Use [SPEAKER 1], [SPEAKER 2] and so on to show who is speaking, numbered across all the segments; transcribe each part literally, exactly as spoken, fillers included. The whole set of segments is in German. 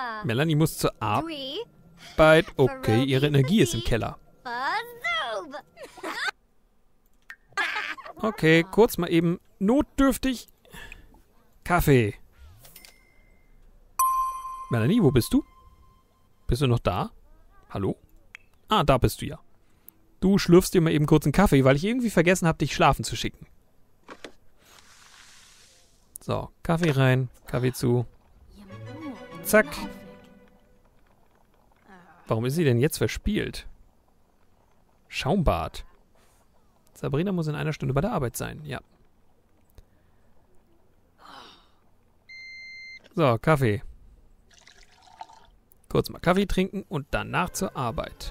[SPEAKER 1] Melanie muss zur Arbeit. Okay, ihre Energie ist im Keller. Okay, kurz mal eben notdürftig. Kaffee. Melanie, wo bist du? Bist du noch da? Hallo? Ah, da bist du ja. Du schlürfst dir mal eben kurz einen Kaffee, weil ich irgendwie vergessen habe, dich schlafen zu schicken. So, Kaffee rein, Kaffee zu. Zack. Warum ist sie denn jetzt verspielt? Schaumbad. Sabrina muss in einer Stunde bei der Arbeit sein, ja. So, Kaffee. Kurz mal Kaffee trinken und danach zur Arbeit.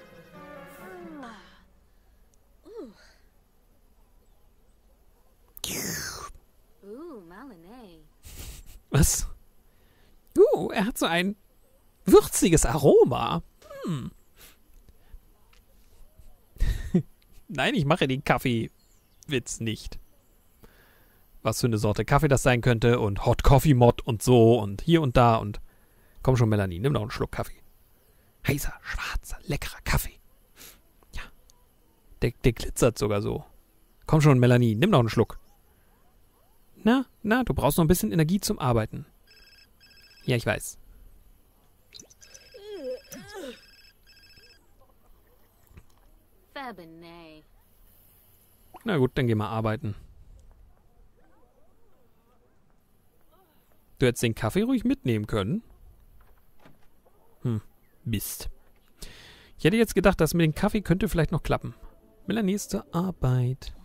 [SPEAKER 1] Was? Uh, er hat so ein würziges Aroma. Hm. Nein, ich mache den Kaffeewitz nicht. Was für eine Sorte Kaffee das sein könnte und Hot Coffee Mod und so und hier und da und... Komm schon, Melanie, nimm noch einen Schluck Kaffee. Heißer, schwarzer, leckerer Kaffee. Ja. Der, der glitzert sogar so. Komm schon, Melanie, nimm noch einen Schluck. Na, na, du brauchst noch ein bisschen Energie zum Arbeiten. Ja, ich weiß. Na gut, dann geh mal arbeiten. Du hättest den Kaffee ruhig mitnehmen können. Hm, Mist. Ich hätte jetzt gedacht, das mit dem Kaffee könnte vielleicht noch klappen. Melanie ist zur Arbeit.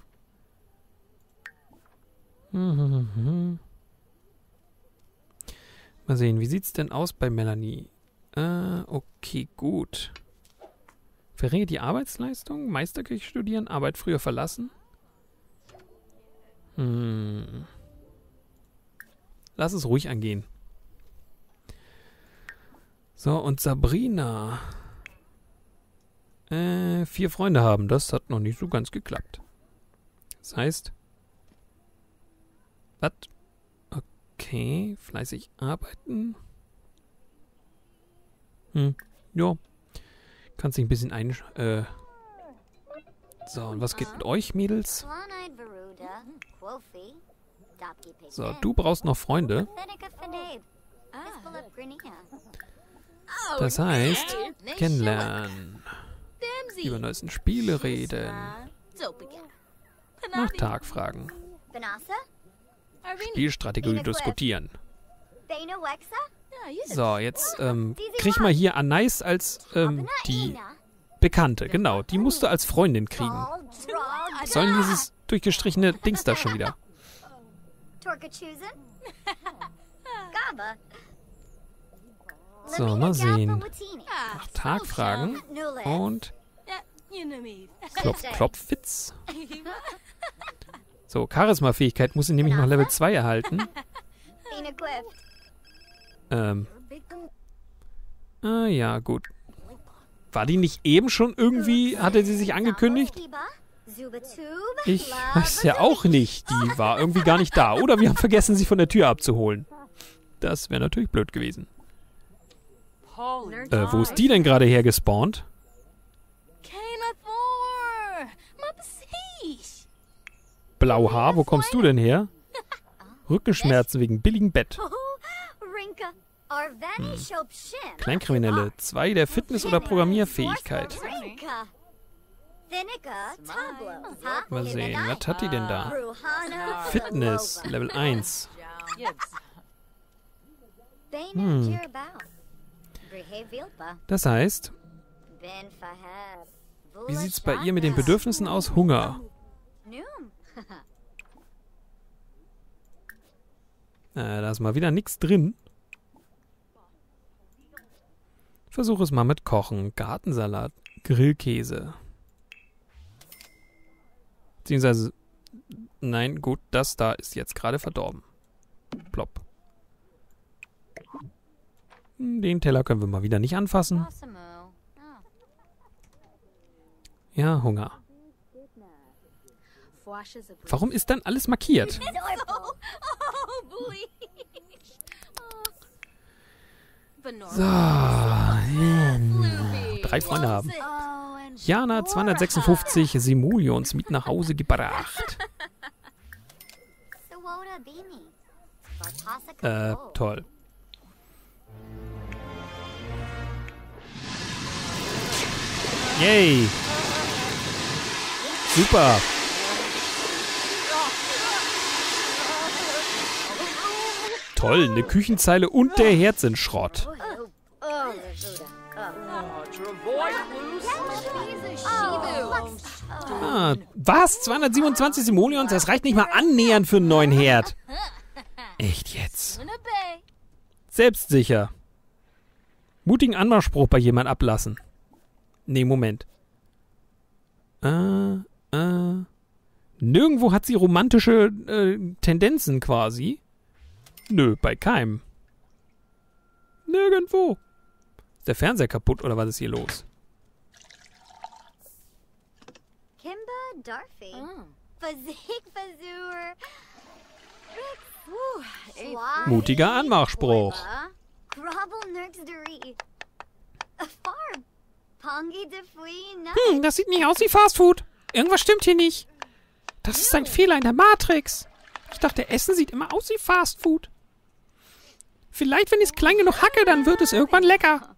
[SPEAKER 1] Mal sehen, wie sieht's denn aus bei Melanie? Äh, okay, gut. Verringert die Arbeitsleistung? Meisterküche studieren? Arbeit früher verlassen? Hm. Lass es ruhig angehen. So, und Sabrina. Äh, vier Freunde haben. Das hat noch nicht so ganz geklappt. Das heißt... Was? Okay, fleißig arbeiten. Hm, ja. Kannst dich ein bisschen ein... Äh. So, und was geht mit euch, Mädels? So, du brauchst noch Freunde. Das heißt, kennenlernen. Über neuesten Spiele reden. Nach Tag fragen. Spielstrategie diskutieren. So, jetzt ähm, krieg mal hier Anais als ähm, die Bekannte. Genau, die musst du als Freundin kriegen. Was soll denn dieses durchgestrichene Dings da schon wieder? So, mal sehen. Nach Tag fragen. Und Klopf, Klopfwitz. So, Charisma-Fähigkeit muss sie nämlich noch Level zwei erhalten. Ähm. Ah, ja, gut. War die nicht eben schon irgendwie, hatte sie sich angekündigt? Ich weiß ja auch nicht. Die war irgendwie gar nicht da. Oder wir haben vergessen, sie von der Tür abzuholen. Das wäre natürlich blöd gewesen. Äh, wo ist die denn gerade hergespawnt? Blauhaar, wo kommst du denn her? Rückenschmerzen wegen billigem Bett. Hm. Kleinkriminelle. Zwei der Fitness- oder Programmierfähigkeit. Mal sehen, was hat die denn da? Fitness, Level eins. Hm. Das heißt, wie sieht's bei ihr mit den Bedürfnissen aus? Hunger. Äh, da ist mal wieder nichts drin. Versuche es mal mit Kochen. Gartensalat, Grillkäse. Beziehungsweise, nein, gut, das da ist jetzt gerade verdorben. Plopp. Den Teller können wir mal wieder nicht anfassen. Ja, Hunger. Warum ist dann alles markiert? So. Drei Freunde haben. Jana zweihundertsechsundfünfzig Simoleons mit nach Hause gebracht. Äh, toll. Yay. Super. Toll, eine Küchenzeile und der Herd sind Schrott. Ah, was? zweihundertsiebenundzwanzig Simoleons? Das reicht nicht mal annähernd für einen neuen Herd. Echt jetzt? Selbstsicher. Mutigen Anmachspruch bei jemand ablassen. Nee, Moment. Äh, äh. Nirgendwo hat sie romantische äh, Tendenzen quasi. Nö, bei keinem. Nirgendwo. Ist der Fernseher kaputt oder was ist hier los?
[SPEAKER 2] Kimba Darfi. Fazik Fazur.
[SPEAKER 1] Mutiger Anmachspruch. Hm, das sieht nicht aus wie Fastfood. Irgendwas stimmt hier nicht. Das ist ein Fehler in der Matrix. Ich dachte, Essen sieht immer aus wie Fastfood. Vielleicht, wenn ich es klein genug hacke, dann wird es irgendwann lecker.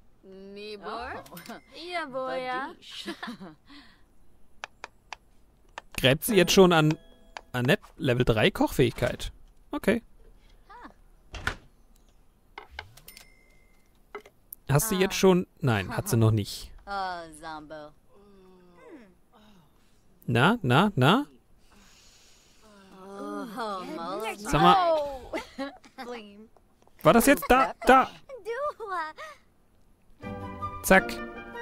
[SPEAKER 1] Gräbt sie jetzt schon an Annette Level drei Kochfähigkeit? Okay. Hast du jetzt schon... Nein, hat sie noch nicht. Na, na, na? Sag mal. War das jetzt da? Da. Zack.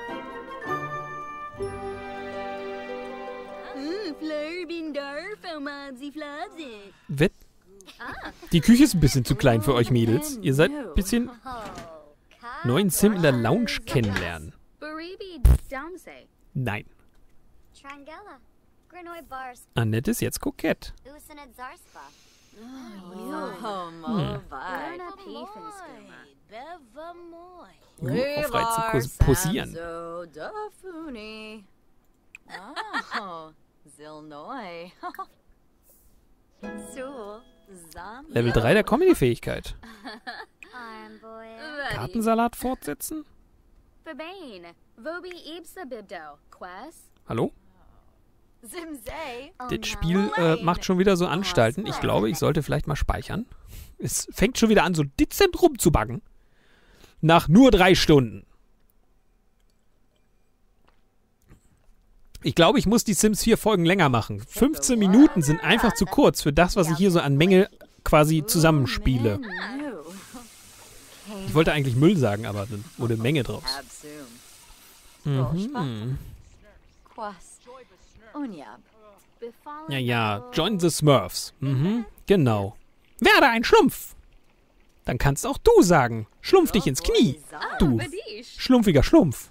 [SPEAKER 1] Wett. Die Küche ist ein bisschen zu klein für euch Mädels. Ihr seid ein bisschen neuen Sim in der Lounge kennenlernen. Nein. Annette ist jetzt kokett. Hm. Uh, aufreizen, posieren. Level drei der Comedy-Fähigkeit. Kartensalat fortsetzen? Hallo? Das Spiel äh, macht schon wieder so Anstalten. Ich glaube, ich sollte vielleicht mal speichern. Es fängt schon wieder an, so dezent rumzubuggen. Nach nur drei Stunden. Ich glaube, ich muss die Sims vier Folgen länger machen. fünfzehn Minuten sind einfach zu kurz für das, was ich hier so an Menge quasi zusammenspiele. Ich wollte eigentlich Müll sagen, aber dann wurde Menge draus. Mhm. Ja, ja, join the Smurfs. Mhm, genau. Werde ein Schlumpf. Dann kannst auch du sagen, schlumpf dich ins Knie. Du, schlumpfiger Schlumpf.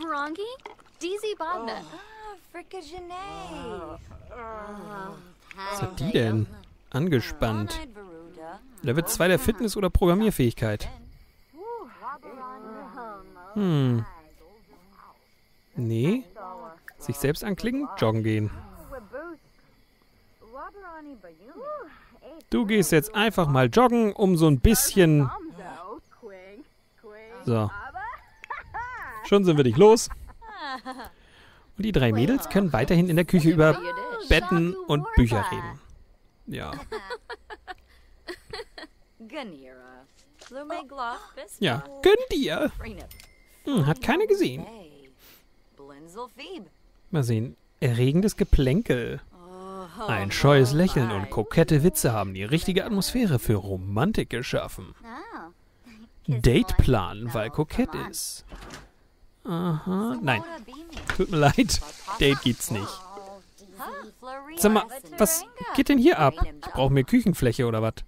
[SPEAKER 1] Was hat die denn? Angespannt. Level zwei der Fitness- oder Programmierfähigkeit. Hm. Nee. Sich selbst anklicken, joggen gehen. Du gehst jetzt einfach mal joggen, um so ein bisschen... So. Schon sind wir dich los. Und die drei Mädels können weiterhin in der Küche über Betten und Bücher reden. Ja. Ja, gönn dir. Hm, hat keiner gesehen. Mal sehen. Erregendes Geplänkel. Ein scheues Lächeln und kokette Witze haben die richtige Atmosphäre für Romantik geschaffen. Dateplan, weil kokett ist. Aha. Nein. Tut mir leid. Date gibt's nicht. Sag mal, was geht denn hier ab? Ich brauche mehr Küchenfläche oder was?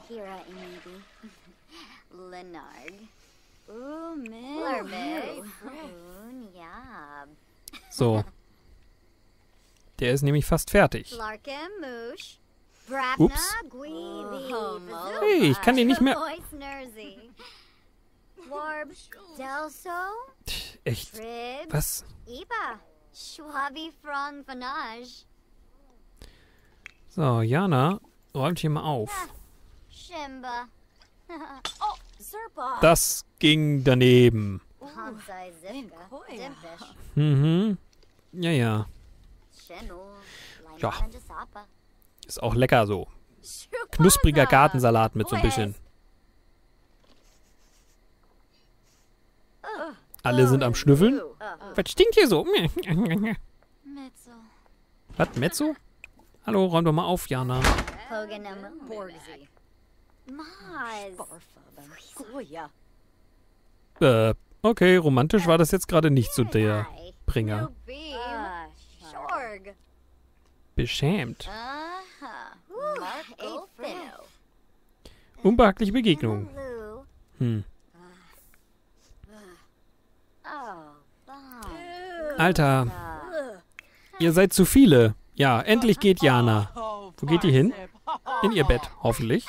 [SPEAKER 1] So. Der ist nämlich fast fertig. Ups. Hey, ich kann den nicht mehr...
[SPEAKER 2] Delso,
[SPEAKER 1] Tch, echt.
[SPEAKER 2] Trib,
[SPEAKER 1] Was?
[SPEAKER 2] Iba, Schwabi Frong Vanage,
[SPEAKER 1] So, Jana, räumt hier mal auf.
[SPEAKER 2] Shimba,
[SPEAKER 3] Oh, Zerpa.
[SPEAKER 1] Das ging daneben.
[SPEAKER 2] Hansai Zipka, Dimpish,
[SPEAKER 1] Mhm. Ja, ja.
[SPEAKER 2] Shinu,
[SPEAKER 1] Ja.
[SPEAKER 2] Lainan Jasapa,
[SPEAKER 1] Ist auch lecker so. Knuspriger Gartensalat mit so ein bisschen. Alle sind am Schnüffeln. Was stinkt hier so?
[SPEAKER 2] Mitzel,
[SPEAKER 1] Was, Mezzo? Hallo, räum doch mal auf, Jana.
[SPEAKER 2] Poganum, Borgzi, Maz,
[SPEAKER 3] Goya.
[SPEAKER 1] Äh, okay, romantisch war das jetzt gerade nicht so der Bringer.
[SPEAKER 2] Beam, Shorg,
[SPEAKER 1] Beschämt.
[SPEAKER 2] Aha, Mark Fino,
[SPEAKER 1] Unbehagliche Begegnung.
[SPEAKER 2] Lou,
[SPEAKER 1] Hm.
[SPEAKER 2] oh, Bomb,
[SPEAKER 1] Alter, ihr seid zu viele. Ja, endlich geht Jana. Wo geht die hin? In ihr Bett, hoffentlich.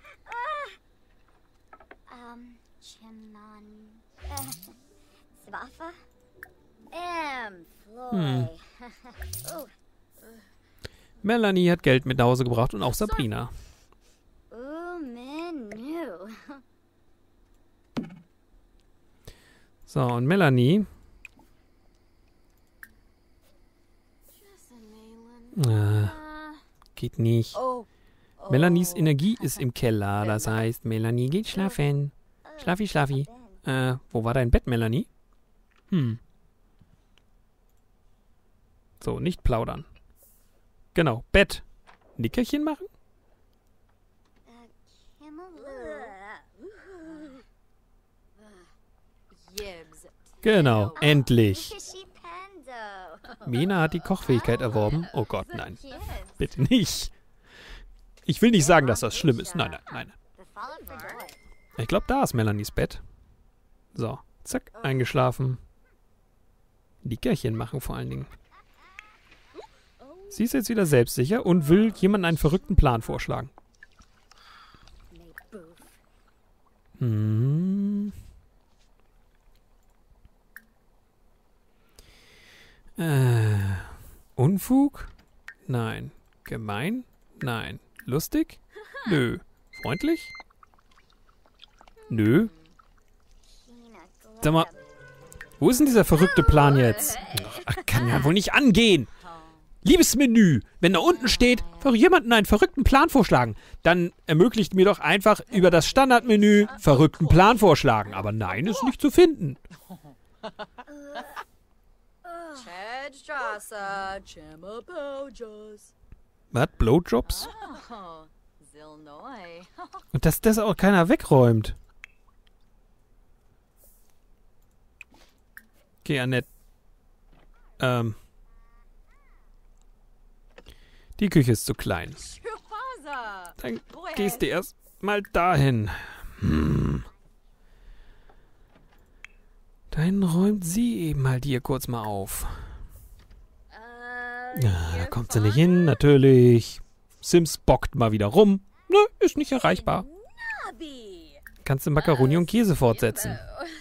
[SPEAKER 2] um, Chimnon, uh, Swafa, M, Floy, oh,
[SPEAKER 1] Melanie hat Geld mit nach Hause gebracht und auch Sabrina.
[SPEAKER 2] ooh, Menu,
[SPEAKER 1] So, und Melanie. Äh, geht nicht.
[SPEAKER 3] Oh.
[SPEAKER 1] Melanies Energie ist im Keller. Das heißt, Melanie geht schlafen. Schlafi, schlafi. Äh, wo war dein Bett, Melanie? Hm. So, nicht plaudern. Genau, Bett. Nickerchen machen?
[SPEAKER 3] Yibs.
[SPEAKER 1] Genau, endlich.
[SPEAKER 2] Kishi Pando,
[SPEAKER 1] Mena hat die Kochfähigkeit erworben. Oh Gott, nein. Bitte nicht. Ich will nicht sagen, dass das schlimm ist. Nein, nein, nein.
[SPEAKER 2] the Fallen for Joy,
[SPEAKER 1] Ich glaube, da ist Melanies Bett. So, zack, eingeschlafen. Nickerchen machen vor allen Dingen. Sie ist jetzt wieder selbstsicher und will jemandem einen verrückten Plan vorschlagen.
[SPEAKER 2] Boof,
[SPEAKER 1] Hm. Äh, Unfug? Nein. Gemein? Nein. Lustig? Nö. Freundlich? Nö. Sag mal, wo ist denn dieser verrückte Plan jetzt? Ach, kann ja wohl nicht angehen. Liebes Menü, wenn da unten steht, für jemanden einen verrückten Plan vorschlagen, dann ermöglicht mir doch einfach über das Standardmenü verrückten Plan vorschlagen. Aber nein, ist nicht zu finden.
[SPEAKER 3] Chad Jasa. Chima Pojas.
[SPEAKER 1] Was? Blowjobs?
[SPEAKER 3] Oh. Zilnoi.
[SPEAKER 1] Und dass das auch keiner wegräumt. Okay, Annette. Ähm. Die Küche ist zu klein.
[SPEAKER 3] Chupaza.
[SPEAKER 1] Dann gehst du erst mal dahin. Hm. Dann räumt sie eben halt hier kurz mal auf. Ja, da kommt sie nicht hin, natürlich. Sims bockt mal wieder rum. Nö, ist nicht erreichbar. Kannst du Macaroni und Käse fortsetzen.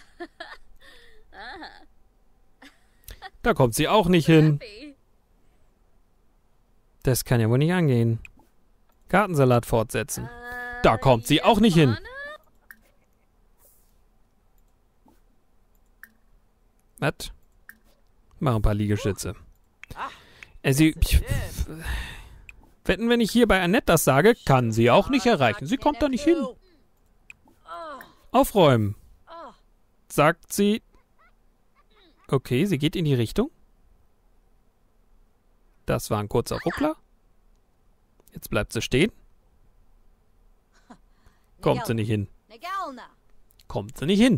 [SPEAKER 1] Da kommt sie auch nicht hin. Das kann ja wohl nicht angehen. Gartensalat fortsetzen. Da kommt sie auch nicht hin. Was? Mach ein paar Liegestütze. Also, wetten, wenn ich hier bei Annette das sage, kann sie auch nicht erreichen. Sie kommt da nicht hin. Aufräumen. Sagt sie. Okay, sie geht in die Richtung. Das war ein kurzer Ruckler. Jetzt bleibt sie stehen. Kommt sie nicht hin. Kommt sie nicht hin.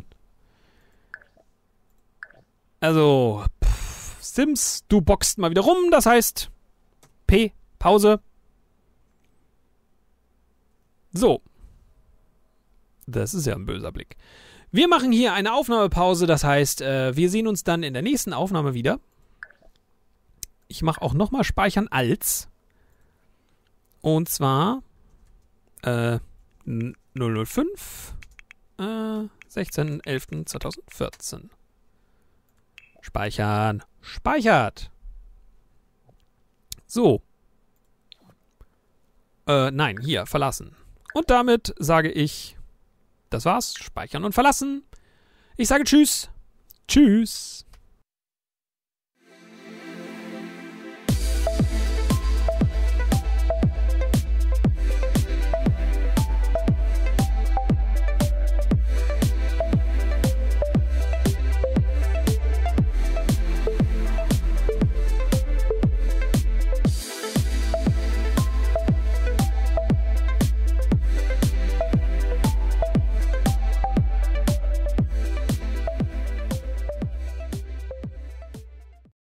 [SPEAKER 1] Also, pff, Sims, du boxt mal wieder rum. Das heißt, P, Pause. So. Das ist ja ein böser Blick. Wir machen hier eine Aufnahmepause. Das heißt, äh, wir sehen uns dann in der nächsten Aufnahme wieder. Ich mache auch nochmal Speichern als. Und zwar äh, null null fünf Äh, sechzehnten elften zweitausendvierzehn. Speichern. Speichert. So. Äh, nein, hier, verlassen. Und damit sage ich, das war's. Speichern und verlassen. Ich sage Tschüss. Tschüss.